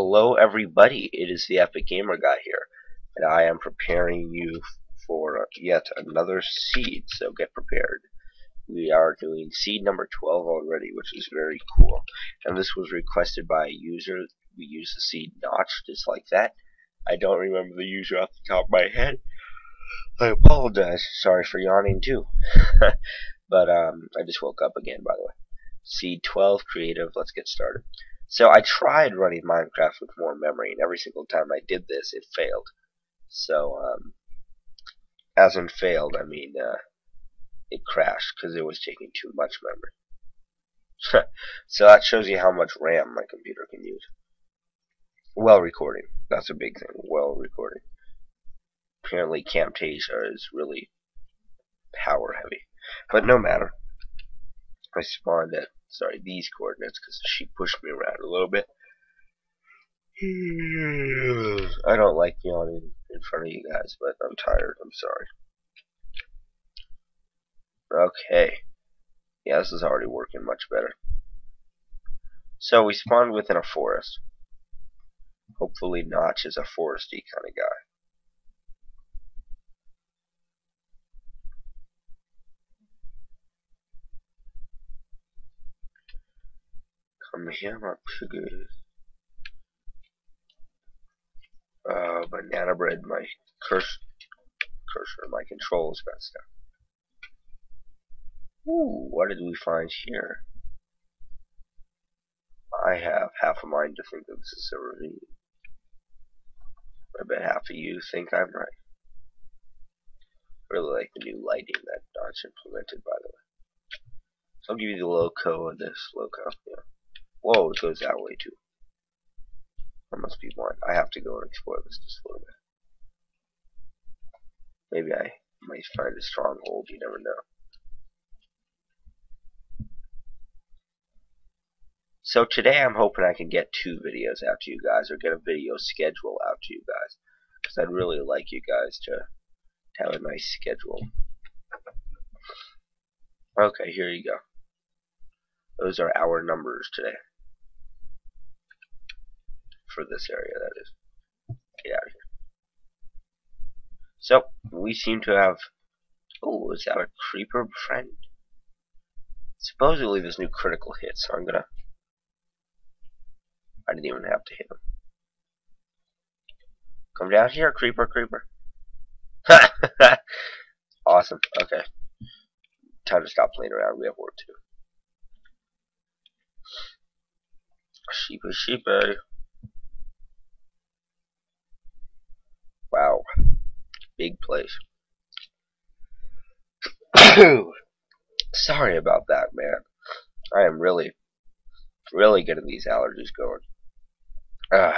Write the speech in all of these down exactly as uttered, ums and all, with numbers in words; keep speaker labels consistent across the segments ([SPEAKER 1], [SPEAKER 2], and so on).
[SPEAKER 1] Hello everybody, it is the Epic Gamer Guy here, and I am preparing you for yet another seed, so get prepared. We are doing seed number twelve already, which is very cool, and this was requested by a user. We use the seed Notch, just like that. I don't remember the user off the top of my head. I apologize, sorry for yawning too. But um, I just woke up again, by the way. Seed twelve, creative, let's get started. So I tried running Minecraft with more memory, and every single time I did this, it failed. So, um, as in failed, I mean, uh, it crashed because it was taking too much memory. So that shows you how much RAM my computer can use. Well recording, that's a big thing, well recording. Apparently Camtasia is really power heavy, but no matter. I spawned at, sorry, these coordinates because she pushed me around a little bit. I don't like yawning in front of you guys, but I'm tired, I'm sorry. Okay. Yeah, this is already working much better. So we spawned within a forest. Hopefully Notch is a foresty kind of guy. Come here, my piggy. Uh, banana bread, my cursor, cursor, my controls messed up. Ooh, what did we find here? I have half a mind to think that this is a ravine. I bet half of you think I'm right. I really like the new lighting that Notch implemented, by the way. So I'll give you the loco of this loco. Yeah. Whoa, it goes that way too. That must be one. I have to go and explore this just a little bit. Maybe I might find a stronghold, you never know. So today I'm hoping I can get two videos out to you guys, or get a video schedule out to you guys, because I'd really like you guys to, to have a nice schedule. Okay, here you go. Those are our numbers today. For this area, that is. Get out of here. So, we seem to have... Oh, is that a creeper friend? Supposedly there's new critical hits, so I'm gonna... I didn't even have to hit him. Come down here, creeper, creeper. Awesome, okay. Time to stop playing around, we have work to do. Sheepy, sheepy. Wow. Big place. Sorry about that, man. I am really, really getting these allergies going. Ah.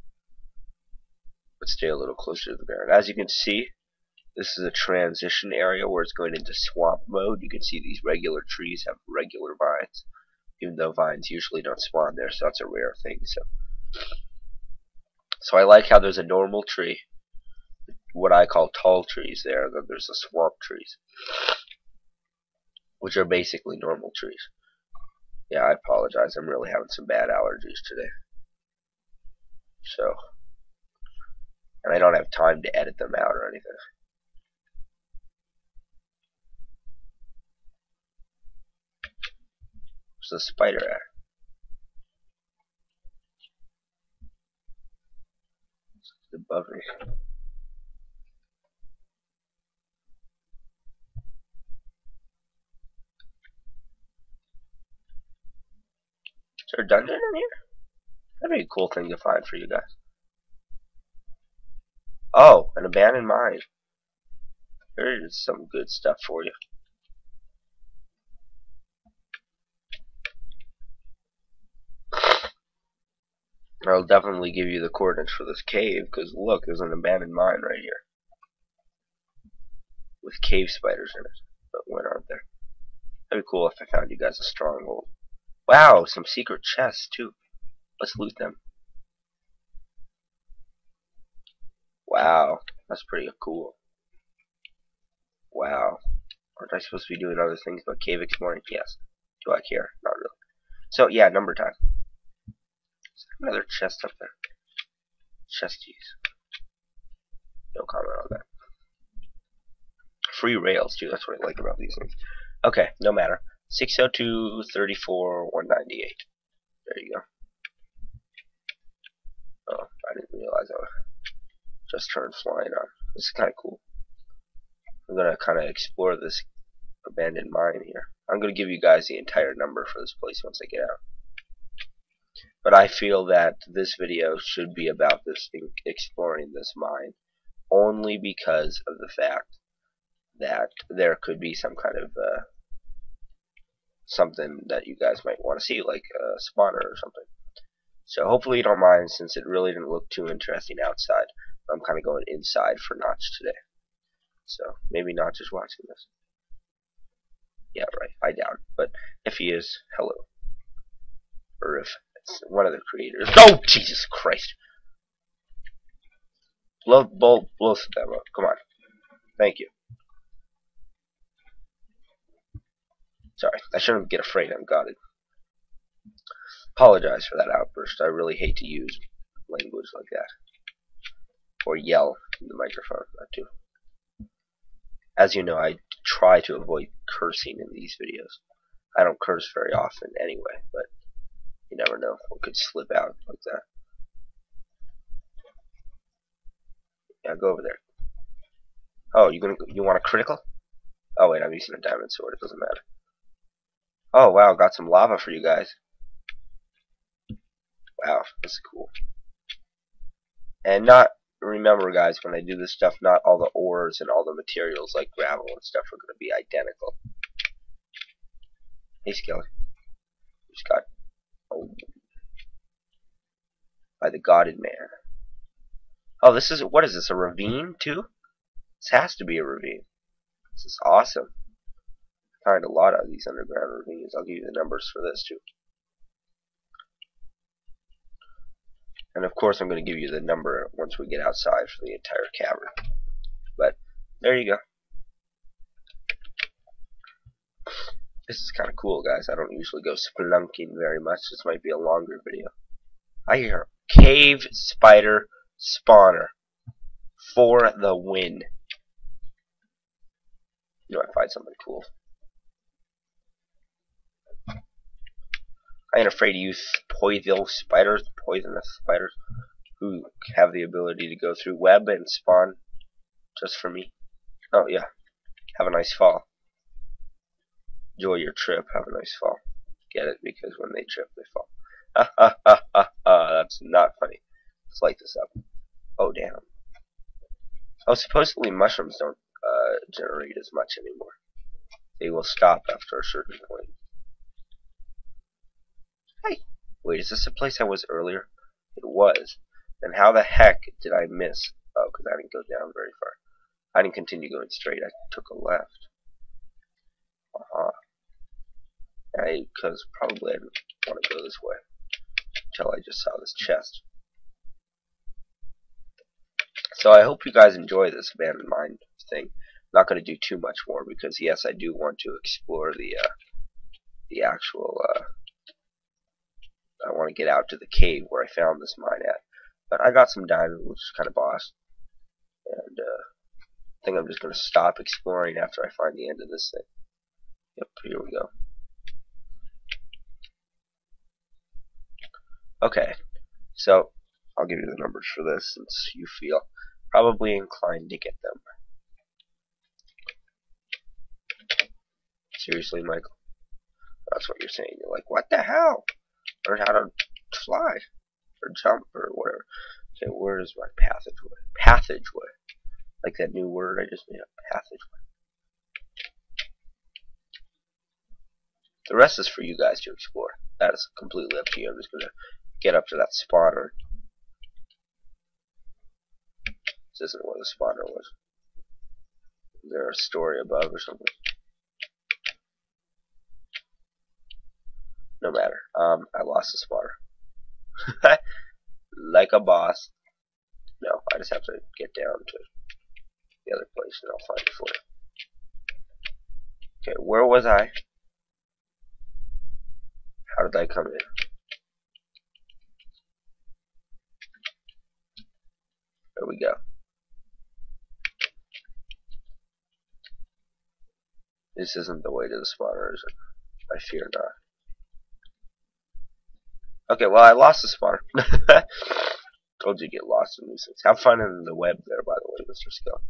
[SPEAKER 1] Let's stay a little closer to the ground. As you can see, this is a transition area where it's going into swamp mode. You can see these regular trees have regular vines, even though vines usually don't spawn there, so that's a rare thing. So, so I like how there's a normal tree, what I call tall trees there, and then there's the swamp trees, which are basically normal trees. Yeah, I apologize. I'm really having some bad allergies today. So, and I don't have time to edit them out or anything. Where's the spider at? It's above me. Is there a dungeon in here? That'd be a cool thing to find for you guys. Oh, an abandoned mine. There's some good stuff for you. I'll definitely give you the coordinates for this cave, because look, there's an abandoned mine right here. With cave spiders in it. But when aren't there? That'd be cool if I found you guys a stronghold. Wow, some secret chests too. Let's loot them. Wow, that's pretty cool. Wow. Aren't I supposed to be doing other things but cave exploring? Yes. Do I care? Not really. So, yeah, number time. Another chest up there. chesties. No comment on that. Free rails too. That's what I like about these things. Okay, no matter. six oh two, thirty-four, one ninety-eight. There you go. Oh, I didn't realize I would just turned flying on. This is kind of cool. I'm gonna kind of explore this abandoned mine here. I'm gonna give you guys the entire number for this place once I get out. But I feel that this video should be about this exploring this mine only because of the fact that there could be some kind of uh, something that you guys might want to see, like a spawner or something. So hopefully you don't mind, since it really didn't look too interesting outside. I'm kind of going inside for Notch today. So maybe Notch is watching this. Yeah, right. I doubt it. But if he is, hello. Or if it's one of the creators. Oh, Jesus Christ! Blow, blow, blow them up. Come on. Thank you. Sorry, I shouldn't get afraid. I'm guarded. Apologize for that outburst. I really hate to use language like that. Or yell in the microphone. That too. As you know, I try to avoid cursing in these videos. I don't curse very often anyway, but you never know. One could slip out like that. Yeah, go over there. Oh, you gonna you want a critical? Oh wait, I'm using a diamond sword. It doesn't matter. Oh wow, got some lava for you guys. Wow, this is cool. And not remember, guys, when I do this stuff, not all the ores and all the materials like gravel and stuff are going to be identical. Hey, Skelly. Just got oh, by the Godded Man. Oh, this is what is this? A ravine too? This has to be a ravine. This is awesome. I find a lot of these underground ravines. I'll give you the numbers for this too. And of course, I'm going to give you the number once we get outside for the entire cavern. But there you go. This is kind of cool, guys. I don't usually go spelunking very much. This might be a longer video. I hear cave spider spawner for the win. You know, I find something cool. I ain't afraid to use poisonous spiders, poisonous spiders, who have the ability to go through web and spawn just for me. Oh yeah, have a nice fall. Enjoy your trip. Have a nice fall. Get it? Because when they trip, they fall. Ha ha ha ha ha. That's not funny. Let's light this up. Oh damn. Oh, supposedly mushrooms don't uh, generate as much anymore. They will stop after a certain point. Hey, wait, is this the place I was earlier? It was. Then how the heck did I miss? Oh, because I didn't go down very far. I didn't continue going straight. I took a left. Uh-huh. I, because probably I didn't want to go this way until I just saw this chest. So I hope you guys enjoy this abandoned mine thing. I'm not going to do too much more because, yes, I do want to explore the, uh, the actual, uh, I want to get out to the cave where I found this mine at. But I got some diamonds, which is kind of boss. And uh, I think I'm just going to stop exploring after I find the end of this thing. Yep, here we go. Okay, so I'll give you the numbers for this since you feel probably inclined to get them. Seriously, Michael? That's what you're saying. You're like, what the hell? Learn how to fly or jump or whatever. Okay, where is my passageway? Passageway. Like that new word I just made up. Passageway. The rest is for you guys to explore. That is completely up to you. I'm just going to get up to that spawner. This isn't where the spawner was. Is there a story above or something? No matter. Um, I lost the spawner. Like a boss. No, I just have to get down to the other place and I'll find it for you. Okay, where was I? How did I come in? This isn't the way to the spawner, is it? I fear not. Okay, well, I lost the spawner. Told you to get lost in these things. Have fun in the web there, by the way, Mister Skill.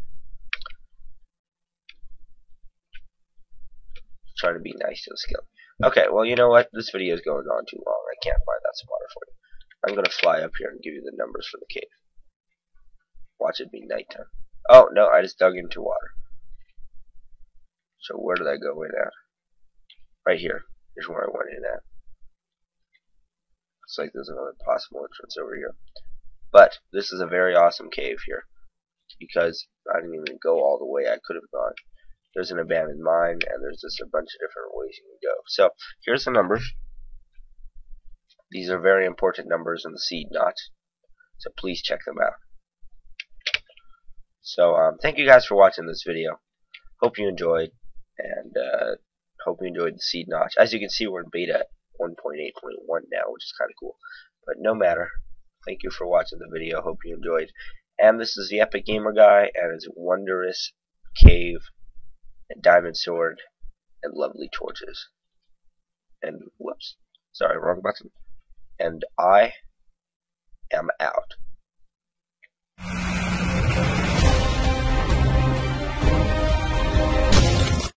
[SPEAKER 1] Trying to be nice to the Skill. Okay, well, you know what? This video is going on too long. I can't find that spawner for you. I'm going to fly up here and give you the numbers for the cave. Watch it be nighttime. Oh, no, I just dug into water. So where did I go in at? Right here. Here's where I went in at. Looks like there's another possible entrance over here. But this is a very awesome cave here, because I didn't even go all the way I could have gone. There's an abandoned mine, and there's just a bunch of different ways you can go. So here's the numbers. These are very important numbers in the seed knot, so please check them out. So um, thank you guys for watching this video. Hope you enjoyed, and uh, hope you enjoyed the seed notch. As you can see, we're in beta one point eight point one now, which is kind of cool. But no matter. Thank you for watching the video. Hope you enjoyed. And this is the Epic Gamer Guy and his wondrous cave and diamond sword and lovely torches. And whoops, sorry, wrong button. And I am out.